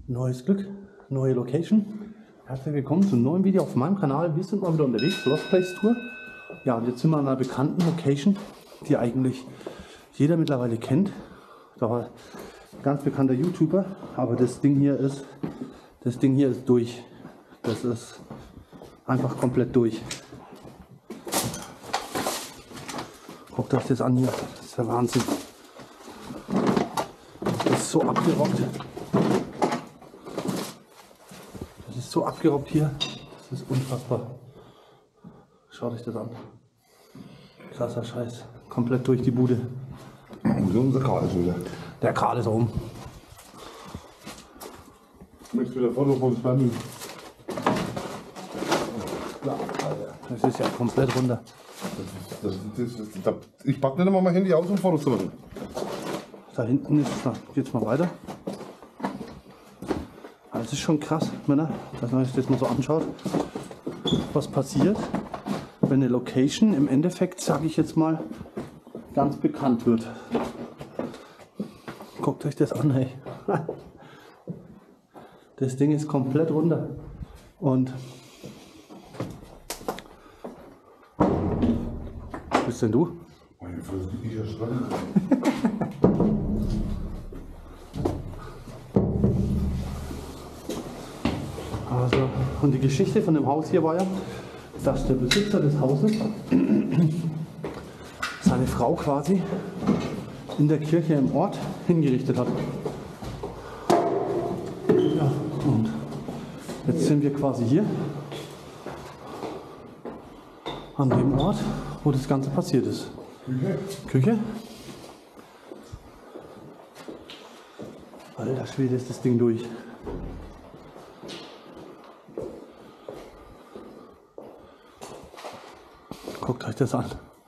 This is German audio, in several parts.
Neues Glück, neue Location. Herzlich willkommen zu einem neuen Video auf meinem Kanal. Wir sind mal wieder unterwegs, Lost Place Tour. Ja, und jetzt sind wir an einer bekannten Location, die eigentlich jeder mittlerweile kennt. Da war ein ganz bekannter YouTuber, aber das Ding hier ist durch. Das ist einfach komplett durch. Guckt euch das an hier, das ist der Wahnsinn. Das ist so abgerockt. Das ist so abgerockt hier, das ist unfassbar. Schaut euch das an. Krasser Scheiß, komplett durch die Bude. Und unser Karl ist wieder. Der Karl ist oben. Möchtest du wieder Foto vom Spammen? Das ist ja komplett runter. Ich packe nicht mal mein Handy aus, um Fotos zu machen. Da hinten ist, da geht's mal weiter. Das ist schon krass, Männer, dass man sich das mal so anschaut, was passiert, wenn eine Location im Endeffekt, sage ich jetzt mal, ganz bekannt wird. Guckt euch das an, ey. Das Ding ist komplett runter. Und was bist denn du? Also, und die Geschichte von dem Haus hier war ja, dass der Besitzer des Hauses seine Frau quasi in der Kirche im Ort hingerichtet hat. Ja, und jetzt sind wir quasi hier an dem Ort, wo das Ganze passiert ist. Küche? Alter Schwede, ist das Ding durch. Guckt euch das an.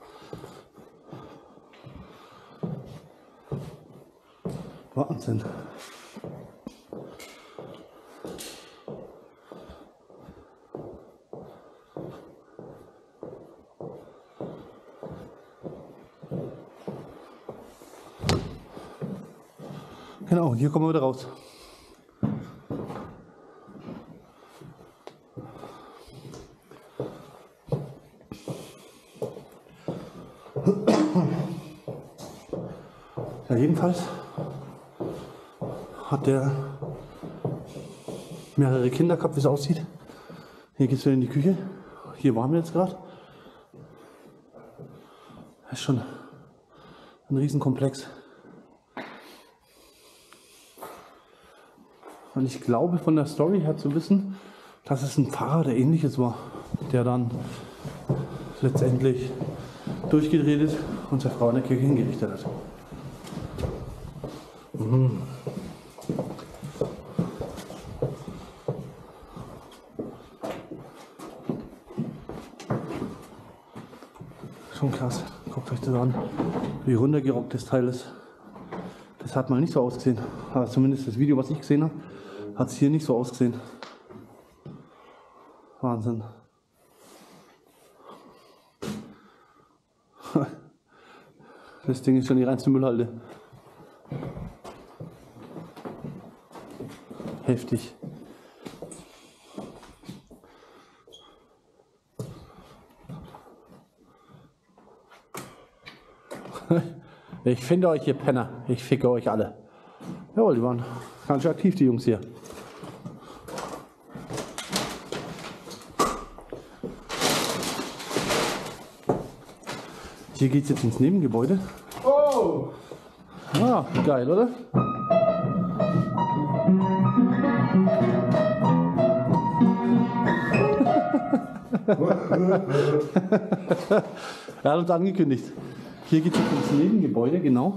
Wahnsinn. Genau, hier kommen wir wieder raus. Ja, jedenfalls hat der mehrere Kinder gehabt, wie es aussieht. Hier geht es wieder in die Küche. Hier waren wir jetzt gerade. Das ist schon ein Riesenkomplex. Und ich glaube von der Story her zu wissen, dass es ein Pfarrer oder ähnliches war, der dann letztendlich durchgedreht ist und seine Frau in der Kirche hingerichtet hat. Mhm. Schon krass. Guckt euch das an, wie runtergerockt das Teil ist. Das hat mal nicht so ausgesehen. Aber zumindest das Video, was ich gesehen habe, hat es hier nicht so ausgesehen. Wahnsinn. Das Ding ist schon die reinste Müllhalde. Heftig. Ich finde euch, ihr Penner. Ich ficke euch alle. Jawohl, die waren ganz schön aktiv, die Jungs hier. Hier geht es jetzt ins Nebengebäude. Oh! Ah, geil, oder? Er hat uns angekündigt. Hier geht es jetzt ins Nebengebäude, genau.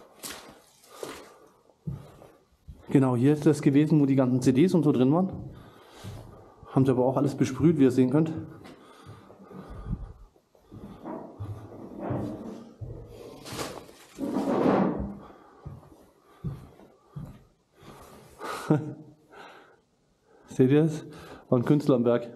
Genau, hier ist das gewesen, wo die ganzen CDs und so drin waren. Haben sie aber auch alles besprüht, wie ihr sehen könnt. Seht ihr das? War ein Künstler am Werk.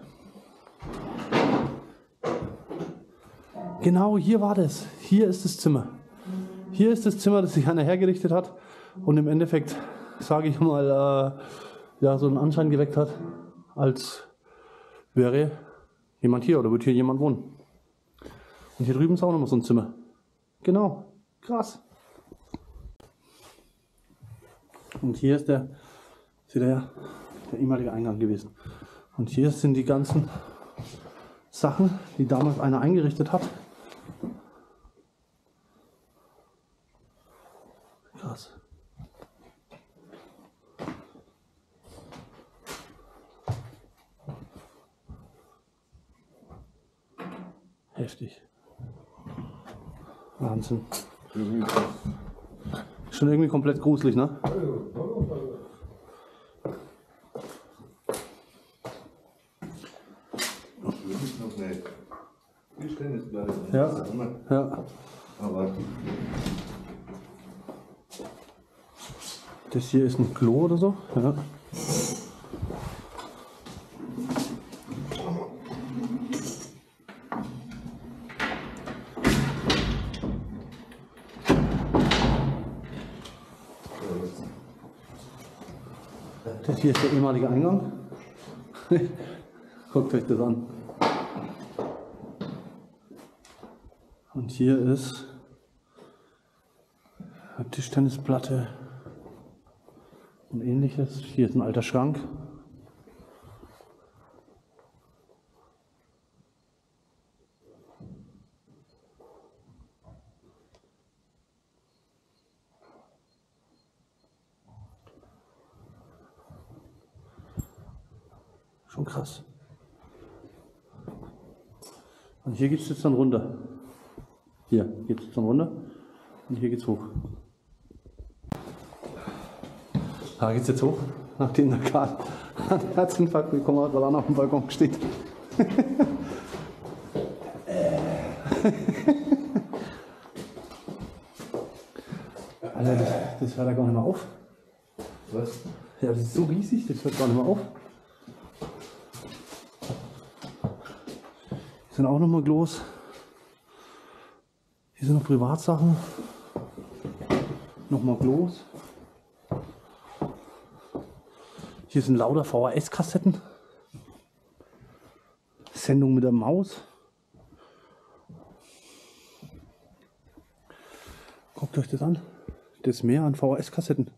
Genau, hier war das. Hier ist das Zimmer. Hier ist das Zimmer, das sich einer hergerichtet hat. Und im Endeffekt, sage ich mal, ja, so einen Anschein geweckt hat, als wäre jemand hier oder würde hier jemand wohnen. Und hier drüben ist auch nochmal so ein Zimmer. Genau, krass. Und hier ist der, seht ihr ja, der ehemalige Eingang gewesen. Und hier sind die ganzen Sachen, die damals einer eingerichtet hat. Krass. Heftig. Wahnsinn. Schon irgendwie komplett gruselig, ne? Ja, ja. Aber Das hier ist ein Klo oder so. Ja. Das hier ist der ehemalige Eingang. Guckt euch das an. Und hier ist eine Tischtennisplatte und ähnliches. Hier ist ein alter Schrank. Schon krass. Und hier geht es jetzt dann runter. Hier geht es jetzt dann runter und hier geht es hoch. Da geht es jetzt hoch, nachdem der Karl einen Herzinfarkt bekommen hat, weil er noch auf dem Balkon steht. Alter, das hört ja gar nicht mehr auf. was? Ja, das ist so riesig, das hört gar nicht mehr auf. Hier sind auch nochmal Klos. Hier sind noch Privatsachen. Nochmal Klos. Hier sind lauter VHS-Kassetten. Sendung mit der Maus. Guckt euch das an. Das Meer an VHS-Kassetten.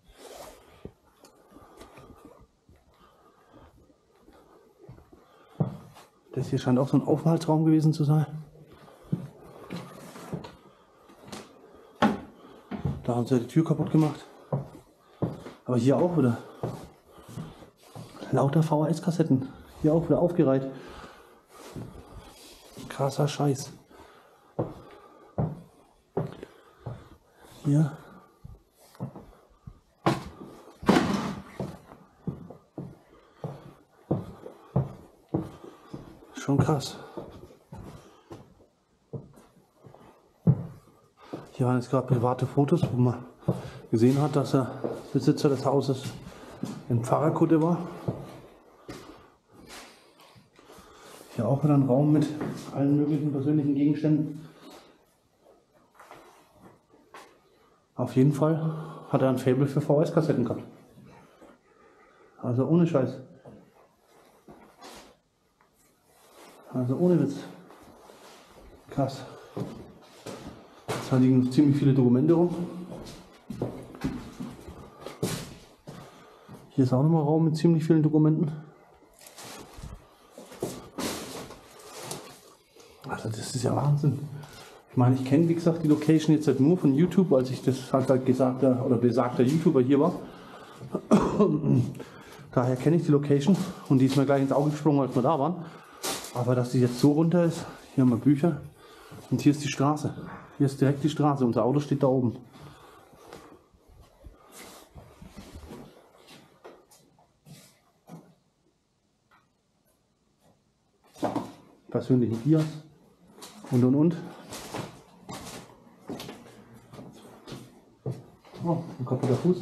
Das hier scheint auch so ein Aufenthaltsraum gewesen zu sein. Da haben sie die Tür kaputt gemacht. Aber hier auch wieder. Lauter VHS-Kassetten. Hier auch wieder aufgereiht. Krasser Scheiß. Hier. Schon krass. Hier waren jetzt gerade private Fotos, wo man gesehen hat, dass der Besitzer des Hauses in Pfarrerkutte war. Hier auch wieder ein Raum mit allen möglichen persönlichen Gegenständen. Auf jeden Fall hat er ein Faible für VHS-Kassetten gehabt. Also ohne Scheiß. Also ohne Witz. Krass. Da liegen ziemlich viele Dokumente rum. Hier ist auch nochmal ein Raum mit ziemlich vielen Dokumenten. Also das ist ja Wahnsinn. Ich meine, ich kenne wie gesagt die Location jetzt halt nur von YouTube, als ich das halt gesagter oder besagter YouTuber hier war. Daher kenne ich die Location und die ist mir gleich ins Auge gesprungen, als wir da waren. Aber dass die jetzt so runter ist, hier haben wir Bücher und hier ist die Straße. Hier ist direkt die Straße, unser Auto steht da oben. Persönliche Dias und. Oh, ein kaputter Fuß.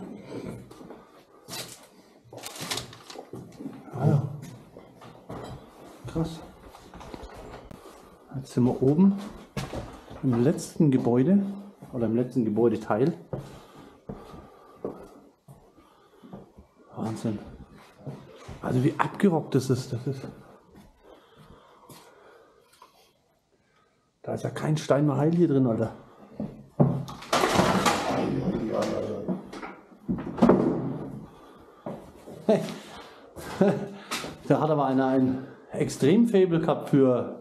Ah ja. Krass. Jetzt sind wir oben im letzten Gebäude oder im letzten Gebäudeteil. Wahnsinn. Also wie abgerockt das ist. Da ist ja kein Stein mehr heil hier drin, Alter. Hey. Da hat aber einer ein extrem Faible gehabt für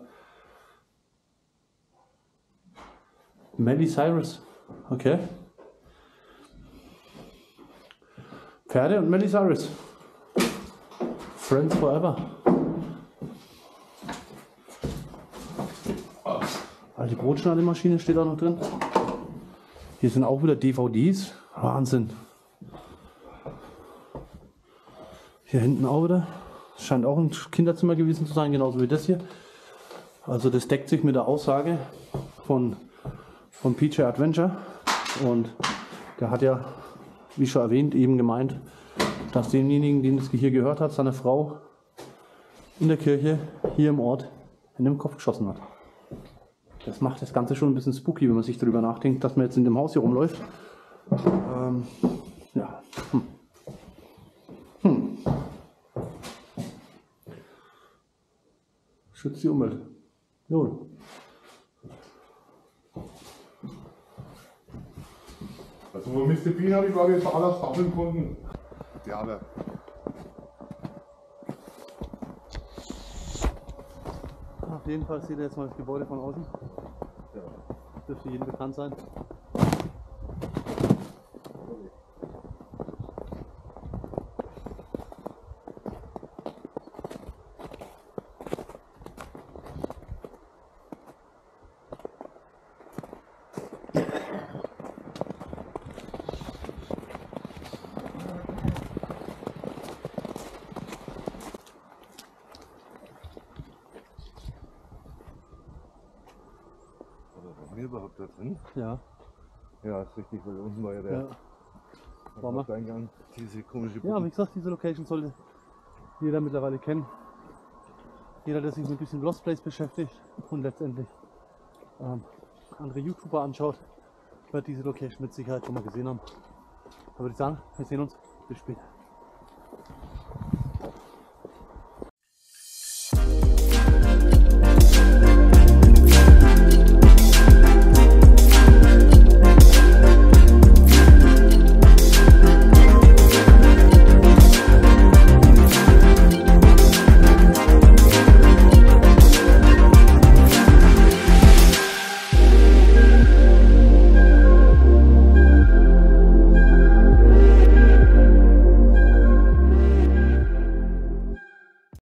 Miley Cyrus. Okay. Pferde und Miley Cyrus. Friends forever. Alte Brotschneidemaschine steht auch noch drin. Hier sind auch wieder DVDs. Wahnsinn. Hier hinten auch wieder. Scheint auch ein Kinderzimmer gewesen zu sein, genauso wie das hier. Also das deckt sich mit der Aussage von PJ Adventure. Und der hat ja, wie schon erwähnt, eben gemeint, dass demjenigen, den es hier gehört hat, seine Frau in der Kirche hier im Ort in den Kopf geschossen hat. Das macht das Ganze schon ein bisschen spooky, wenn man sich darüber nachdenkt, dass man jetzt in dem Haus hier rumläuft. Ja. Schützt die Umwelt. Jawohl. Also wo Mr. Bean habe ich glaube jetzt alles sammeln konnten. Ja, aber. Auf jeden Fall seht ihr jetzt mal das Gebäude von außen. Ja. Dürfte jedem bekannt sein. War mir überhaupt da drin? Ja. Ja, ist richtig, weil unten war ja der Haupteingang, diese komische Ja, wie gesagt, diese Location sollte jeder mittlerweile kennen. Jeder, der sich mit ein bisschen Lost Place beschäftigt und letztendlich andere YouTuber anschaut, wird diese Location mit Sicherheit schon mal gesehen haben. Da würde ich sagen, wir sehen uns. Bis später.